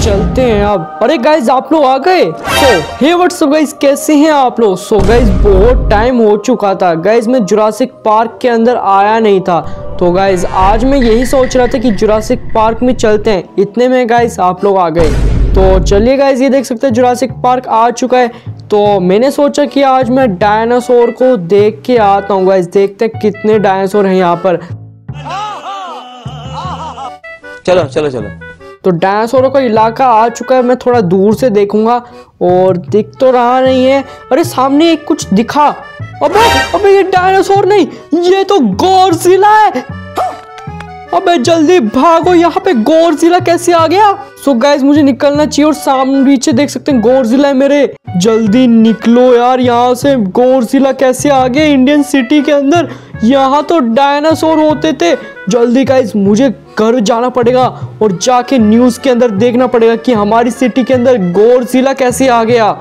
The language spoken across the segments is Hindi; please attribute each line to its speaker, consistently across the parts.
Speaker 1: चलते हैं अब। अरे गाइज आप लोग आ गए। तो हे व्हाट्सअप गाइज, कैसे हैं आप लोग। सो गाइज बहुत टाइम हो चुका था गाइज, मैं जुरासिक पार्क के अंदर आया नहीं था। तो गाइज आज मैं यही सोच रहा था कि जुरासिक पार्क में चलते हैं, इतने में गाइज आप लोग आ गए। तो चलिए गाइज, ये देख सकते हैं जुरासिक पार्क आ चुका है। तो मैंने सोचा कि आज मैं डायनासोर को देख के आता हूँ गाइज, देखते हैं कितने डायनासोर हैं यहाँ पर।
Speaker 2: चलो चलो चलो।
Speaker 1: तो डायनासोरों का इलाका आ चुका है, मैं थोड़ा दूर से देखूंगा और दिख तो रहा नहीं है। अरे सामने एक कुछ दिखा। अबे ये डायनासोर नहीं, ये तो गॉडजिला है। अबे जल्दी भागो, यहाँ पे गॉडजिला कैसे आ गया। सो गाइस मुझे निकलना चाहिए और सामने पीछे देख सकते हैं गॉडजिला है मेरे। जल्दी निकलो यार यहाँ से। गॉडजिला कैसे आ गए इंडियन सिटी के अंदर, यहाँ तो डायनासोर होते थे। जल्दी गाइस मुझे घर जाना पड़ेगा और जाके न्यूज के अंदर देखना पड़ेगा कि हमारी सिटी के अंदर गॉडजिला कैसे आ गया।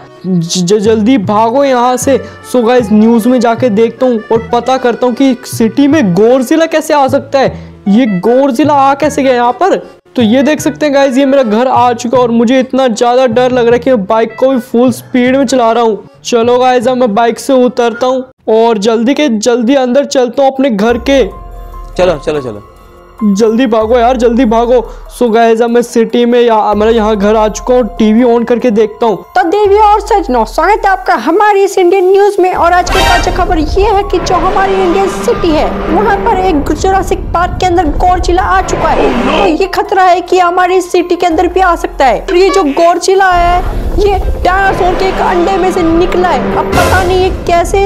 Speaker 1: जल्दी भागो यहाँ से। सो गाइस न्यूज में जाके देखता हूँ और पता करता हूँ कि सिटी में गॉडजिला कैसे आ सकता है। ये गॉडजिला आ कैसे गया यहाँ पर। तो ये देख सकते हैं गाइस, ये मेरा घर आ चुका है और मुझे इतना ज्यादा डर लग रहा है कि मैं बाइक को भी फुल स्पीड में चला रहा हूँ। चलो गाइस अब मैं बाइक से उतरता हूँ और जल्दी अंदर चलता हूँ अपने घर के।
Speaker 2: चलो चलो चलो,
Speaker 1: जल्दी भागो यार, जल्दी भागो। सो गाइस अब मैं सिटी में मेरा यहाँ घर आ चुका हूँ, टीवी ऑन करके देखता हूँ।
Speaker 3: तो देवी और सजनों, स्वागत है आपका हमारी इस इंडियन न्यूज में। और आज की ताजा खबर ये है कि जो हमारी इंडियन सिटी है वहाँ पर एक जुरासिक पार्क के अंदर गॉडजिला आ चुका है। तो ये खतरा है कि हमारी सिटी के अंदर भी आ सकता है। और ये जो गॉडजिला है ये डायनासोर के एक अंडे में से निकला है। अब पता नहीं ये कैसे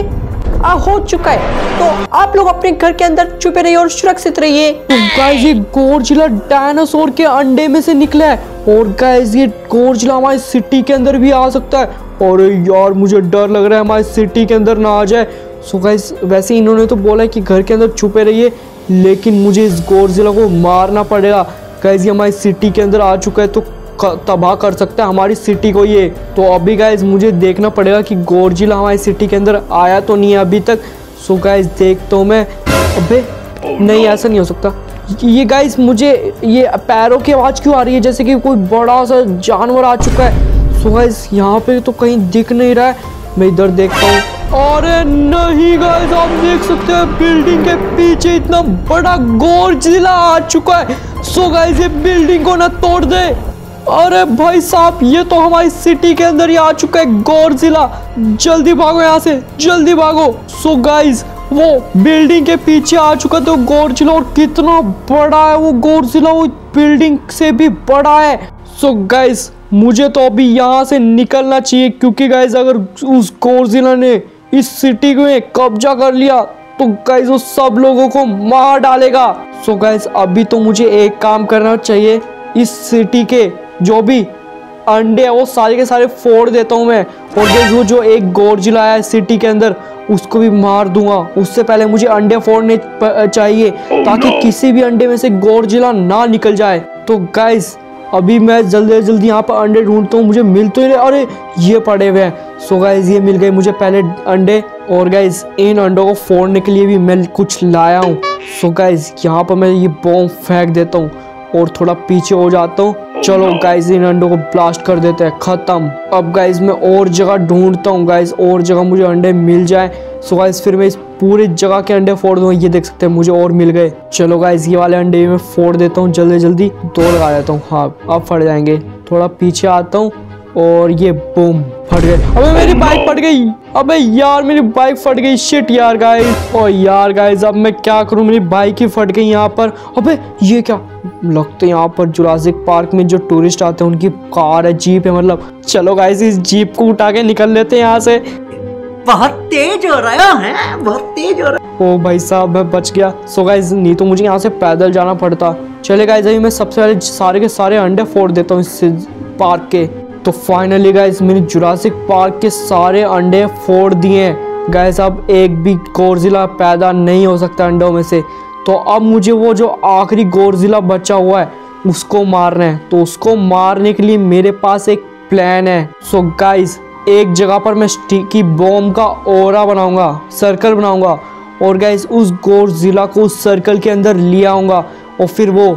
Speaker 3: हो चुका है। तो आप लोग अपने घर के अंदर छुपे रहिए और सुरक्षित रहिए।
Speaker 1: गाइस ये गॉडजिला डायनासोर के अंडे में से निकला है और गाइस ये गॉडजिला हमारी सिटी के अंदर भी आ सकता है। और यार मुझे डर लग रहा है हमारी सिटी के अंदर ना आ जाए। सो गाइस वैसे इन्होंने तो बोला है कि घर के अंदर छुपे रहिए, लेकिन मुझे इस गॉडजिला को मारना पड़ेगा। गाइस ये हमारी सिटी के अंदर आ चुका है तो तबाह कर सकता है हमारी सिटी को ये। तो अभी गाइस मुझे देखना पड़ेगा कि गॉडजिला हमारी सिटी के अंदर आया तो नहीं है अभी तक। सो गाइस देखता हूँ मैं। अबे नहीं, ऐसा नहीं हो सकता। ये गाइस मुझे ये पैरों की आवाज़ क्यों आ रही है, जैसे कि कोई बड़ा सा जानवर आ चुका है। सो गाइस यहाँ पे तो कहीं दिख नहीं रहा है, मैं इधर देखता हूँ। अरे नहीं गाइस, आप देख सकते हैं बिल्डिंग के पीछे इतना बड़ा गॉडजिला आ चुका है। सो गाइस ये बिल्डिंग को ना तोड़ दे। अरे भाई साहब ये तो हमारी सिटी के अंदर ही आ चुका है गॉडजिला। जल्दी भागो यहाँ से, जल्दी भागो। सो गाइस वो बिल्डिंग के पीछे आ चुका तो गॉडजिला, और कितना बड़ा है वो गॉडजिला, वो बिल्डिंग से भी बड़ा है। सो गाइस मुझे तो अभी यहाँ से निकलना चाहिए, क्योंकि गाइस अगर उस गॉडजिला ने इस सिटी में कब्जा कर लिया तो गाइस वो सब लोगों को मार डालेगा। सो गाइस अभी तो मुझे एक काम करना चाहिए, इस सिटी के जो भी अंडे है वो सारे के सारे फोड़ देता हूँ मैं। और वो जो एक गॉडजिला है सिटी के अंदर उसको भी मार दूंगा। उससे पहले मुझे अंडे फोड़ने चाहिए ताकि किसी भी अंडे में से गॉडजिला ना निकल जाए। तो गाइस अभी मैं जल्दी यहाँ पर अंडे ढूंढता हूँ, मुझे मिल तो ही रहे। अरे ये पड़े हुए हैं। सो गाइस ये मिल गए मुझे पहले अंडे। और गाइस इन अंडों को फोड़ने के लिए भी मैं कुछ लाया हूँ। सो गाइस यहाँ पर मैं ये बॉम्ब फेंक देता हूँ और थोड़ा पीछे हो जाता हूँ। चलो गाइस इन अंडों को ब्लास्ट कर देते हैं, खत्म। अब गाइस मैं और जगह ढूंढता हूँ गाइस, और जगह मुझे अंडे मिल जाए। सो गाइस फिर मैं इस पूरी जगह के अंडे फोड़ दूंगा। ये देख सकते हैं मुझे और मिल गए। चलो गाइस ये वाले अंडे मैं फोड़ देता हूँ, जल्दी दो लगा देता हूँ। हाँ अब फट जाएंगे। थोड़ा पीछे आता हूँ और ये बूम फट गए। अबे मेरी बाइक फट गई। अबे यार मेरी बाइक फट गई, शिट यार गाइस। और यार गाइस अब मैं क्या करूं, मेरी बाइक ही फट गई यहाँ पर। अबे ये क्या, लगता है यहाँ पर जुरासिक पार्क में जो टूरिस्ट आते हैं उनकी कार है, जीप है मतलब। चलो गाइस इस जीप को उठा के निकल लेते हैं यहाँ से।
Speaker 3: बहुत तेज हो रहा है, बहुत तेज हो रहा है।
Speaker 1: ओ भाई साहब मैं बच गया। सो गाइस नहीं तो मुझे यहाँ से पैदल जाना पड़ता। चले गाइस अभी मैं सबसे पहले सारे के सारे अंडे फोड़ देता हूँ इस पार्क के। तो फाइनली गाइस मैंने जुरासिक पार्क के सारे अंडे फोड़ दिए हैं गाइस। अब एक भी गॉडजिला पैदा नहीं हो सकता अंडों में से। तो अब मुझे वो जो आखिरी गॉडजिला बचा हुआ है उसको मारना है। तो उसको मारने के लिए मेरे पास एक प्लान है। सो गाइस एक जगह पर मैं स्टिकी बॉम्ब का ओरा बनाऊंगा, सर्कल बनाऊंगा, और गाइस उस गॉडजिला को उस सर्कल के अंदर ले आऊंगा और फिर वो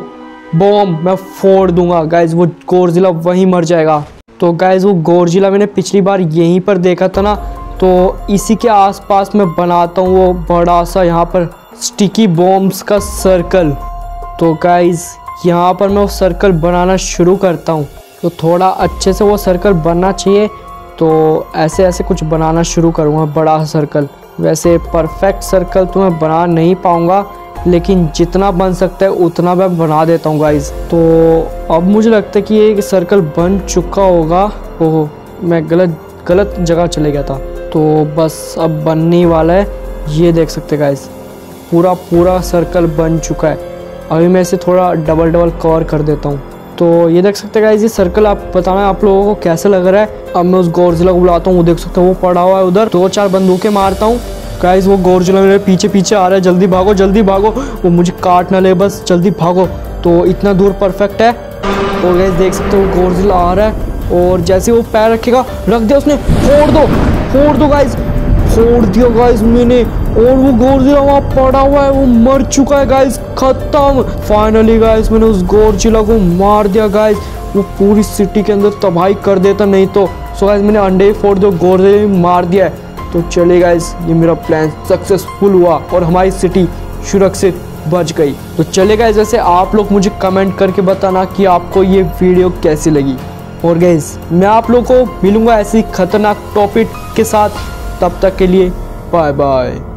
Speaker 1: बॉम्ब मैं फोड़ दूंगा गाइज, वो गोरजिला वहीं मर जाएगा। तो गाइज वो गोरजिला मैंने पिछली बार यहीं पर देखा था ना, तो इसी के आसपास मैं बनाता हूँ वो बड़ा सा यहाँ पर स्टिकी बॉम्ब्स का सर्कल। तो गाइज यहाँ पर मैं वो सर्कल बनाना शुरू करता हूँ। तो थोड़ा अच्छे से वो सर्कल बनना चाहिए, तो ऐसे ऐसे कुछ बनाना शुरू करूँगा बड़ा सा सर्कल। वैसे परफेक्ट सर्कल तो मैं बना नहीं पाऊँगा, लेकिन जितना बन सकता है उतना मैं बना देता हूँ गाइज। तो अब मुझे लगता है कि ये सर्कल बन चुका होगा। ओहो, मैं गलत जगह चले गया था। तो बस अब बनने ही वाला है, ये देख सकते हैं गाइज, पूरा सर्कल बन चुका है। अभी मैं इसे थोड़ा डबल कवर कर देता हूँ। तो ये देख सकते हैं गाइज, ये सर्कल आप बताना आप लोगों को कैसा लग रहा है। अब मैं उस गोरजिला को बुलाता हूँ, वो देख सकते हो वो पड़ा हुआ है उधर। 2-4 बंदूकें मारता हूँ गाइज, वो गोरजिला मेरे पीछे आ रहा है। जल्दी भागो, वो मुझे काट ना ले, बस जल्दी भागो। तो इतना दूर परफेक्ट है। और गाइज देख सकते हो वो गोरजिला आ रहा है, और जैसे वो पैर रखेगा, रख दिया उसने, फोड़ दो गाइज, फोड़ दिया गाइज मैंने। और वो गोरजिला वहाँ पड़ा हुआ है, वो मर चुका है गाइज, खत्म। फाइनली गाइज मैंने उस गोरजिला को मार दिया गाइज, वो पूरी सिटी के अंदर तबाही कर देता नहीं तो। सो गाइज मैंने अंडे ही फोड़ दिया, गोरजिला भी मार दिया है। तो चले गाइज, ये मेरा प्लान सक्सेसफुल हुआ और हमारी सिटी सुरक्षित बच गई। तो चले गाइज, वैसे आप लोग मुझे कमेंट करके बताना कि आपको ये वीडियो कैसी लगी। और गाइज मैं आप लोगों को मिलूंगा ऐसी खतरनाक टॉपिक के साथ, तब तक के लिए बाय बाय।